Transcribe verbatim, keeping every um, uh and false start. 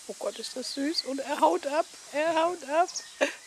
Oh Gott, ist das süß. Und er haut ab. Er haut ab.